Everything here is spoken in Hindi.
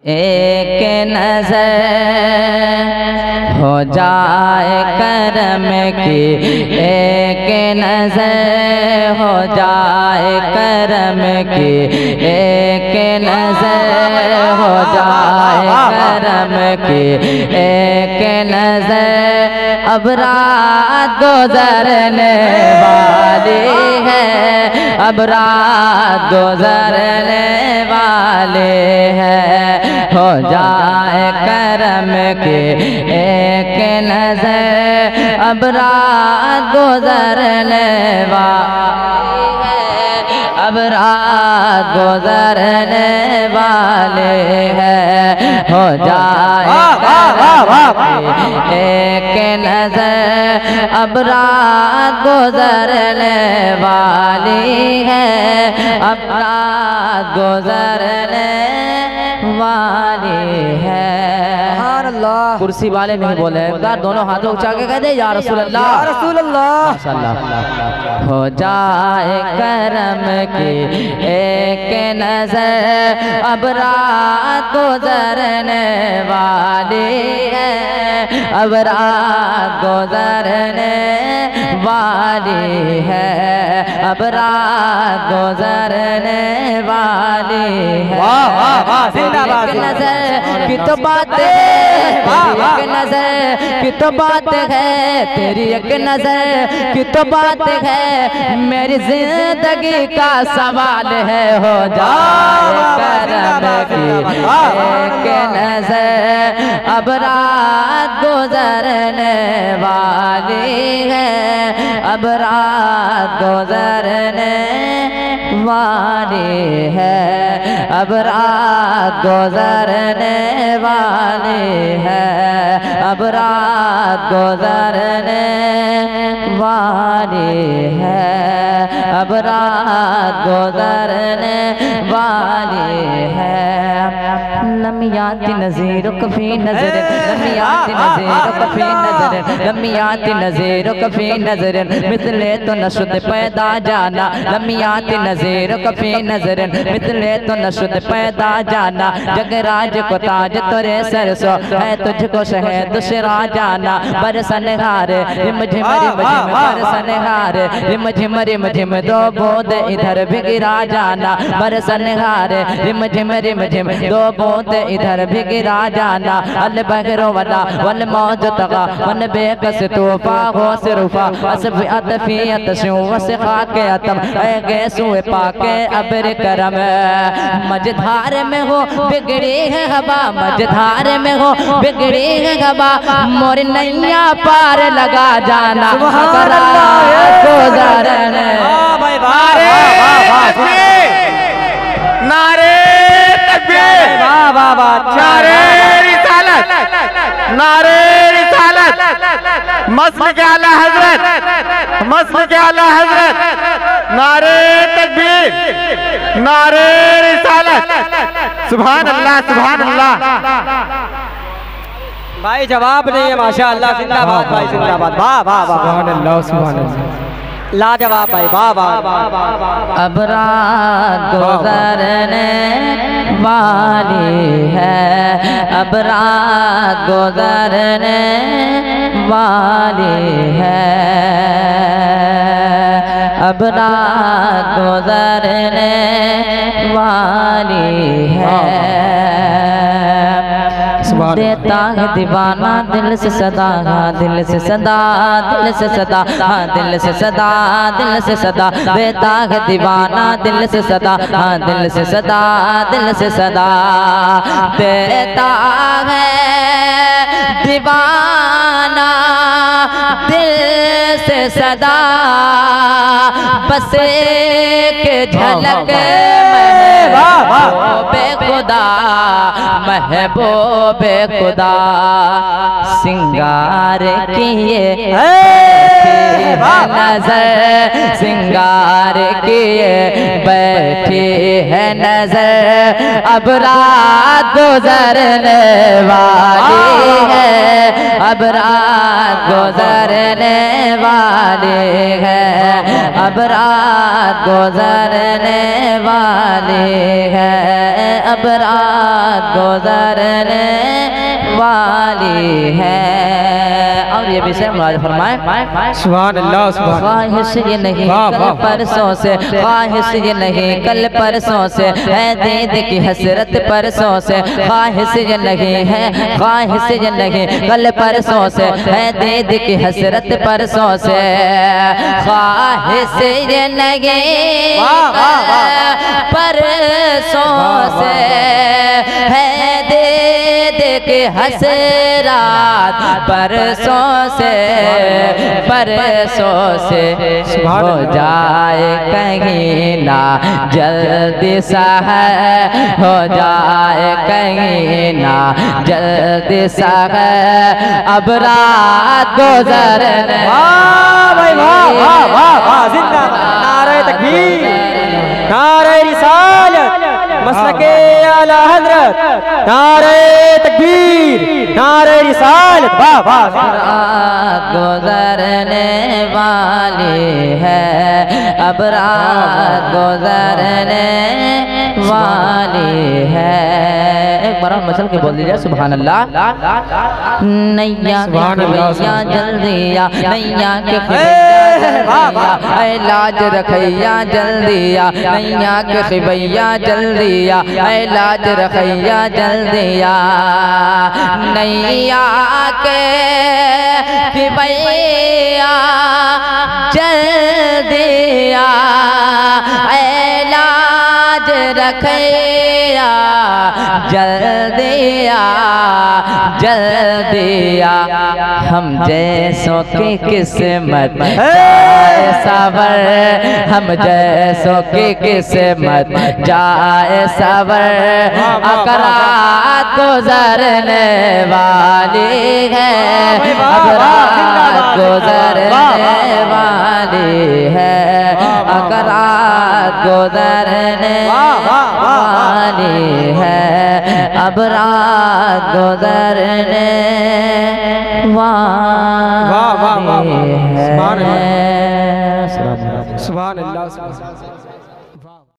एक नजर हो जाए करम की, एक नजर हो जाए करम की, एक नजर हो जाए करम की, एक नजर अब रात गुजरने वाली है, अब रात गुजरने वाले है। हो जाए करम के एक नजर अब रात गुजरने वाली है, अब रात गुजरने वाले हैं। हो जाए करम के एक नजर अब रात गुजरने वाली है, अब रात गुजरने वाली है। कुर्सी वाले नहीं बोले, दोनों हाथों उठा के कह दे या रसूल अल्लाह, या रसूल अल्लाह। हो जाए करम की एक नजर अब रात गुजरने वाली है, अब रात गुजरने वाली है, अब रात गुजरने वाली है। एक नजर की तो बात है, एक नजर की तो बात है, तेरी एक नजर की तो बात है, मेरी जिंदगी का सवाल है। हो जाए करम की एक नजर अब रात गुजरने वाली है, अब रात गुजरने वाली है, अब रात गुजरने वाली है, अब रात गुजरने वाली है, अब रात गुजरने वाली है। लम्याती नज़ीर कफ़ी नज़र, लम्याती नज़ीर कफ़ी नज़र, लम्याती नज़ीर कफ़ी नज़र, मिसले तो नशुद पैदा जाना, लम्याती नज़ीर कफ़ी नज़र, मिसले तो नशुद पैदा जाना, जगराज को ताज तोरे सरसो है, तुझको शहद शिरा जाना। बरसन हार रिम झिम बरसन हार रिम झिम दो बूंद इधर भी गिरा जाना, बरसन हार रिम झिम दो बूंद इधर भी गिरा जाना। अल बहरो वाला वल मौज तगा वन बेकस तूफा हो सिरुफा असफ अतफियत शु से खाके अतम ऐ गैसुए पाके अबर करम। मझधार में हो बिगड़ी है हवा, मझधार में हो बिगड़ी है हवा, मोर नैया पार लगा जाना, गुजरने नारे तकबीर, नारे रिसालत, नारे रिसालत, मस्जिद आला हजरत, मस्जिद आला हजरत, नारे तकबीर, नारे रिसालत, सुभान अल्लाह, सुभान अल्लाह। भाई जवाब नहीं है, माशाअल्लाह, जिंदाबाद भाई, जिंदाबाद, वाह वाह वाह, सुभान अल्लाह, सुभान अल्लाह, लाजवाब भाई, वाह वाह। अब रात गुजरने वाली है, अब रात गुजरने वाली है, अब रात गुजरने वाली है। देता है दीवाना दिल से सदा, हाँ दिल से सदा, दिल से सदा, हाँ दिल से सदा, दिल से सदा, देता है दीवाना दिल से सदा, हाँ दिल से सदा, दिल से सदा, देता है दीवाना दिल से सदा, बस एक झलक महबूबे खुदा, महबूबे खुदा सिंगार किए नजर, सिंगार किए बैठी है नजर, अब रात गुजरने वाली है, अब रात गुजरने वाली है, अब रात गुजरने वाली है, अब रात गुजरने वाली है। और ये विषय मुराद फरमाए, सुभान अल्लाह सुभान ख्वाहिश ये नहीं कल परसों से, ख्वाहिश ये नहीं कल परसों से है दीद की हसरत परसों से, ख्वाहिश ये नहीं है, ख्वाहिश ये नहीं कल परसों से है दीद की हसरत परसों से, ख्वाहिश ये नहीं परसों से है दीद की हसरत परसों से, परसों से हो जाए कहीं ना जल्दी सा है, हो जाए कहीं ना जल्दी सा है, अब रात गुजरने। वाह भाई वाह वाह वाह वाह, जिंदाबाद, नारे तकबीर, नारे रिसालत, मसलके आला हजरत, नारे तकबीर, नारे रिसालत, वाह वाह। रात गुजरने वाली है, अब रात गुजरने वाली है। एक बार मसल के बोल दीजिए सुभान अल्लाह। नैया के खिवैया जल्दी आ, नैया के खिवैया लाज रखैया जल्दी आ, नैया के खिवैया जल्दी आ, लाज रखैया जल्दी आ, नैया के खिवैया जल्दी आ, लाज रखैया जल्दी आ, जल्दी आ, हम जैसों की किस्मत जाए सावर, हम जैसों की किस्मत जाए सावर, अकरात गुजरने वाली है, अब रात गुजरने वाली है, अकरात गुजरने वाली है, अब रात गुजरने वाली है। सुभान अल्लाह।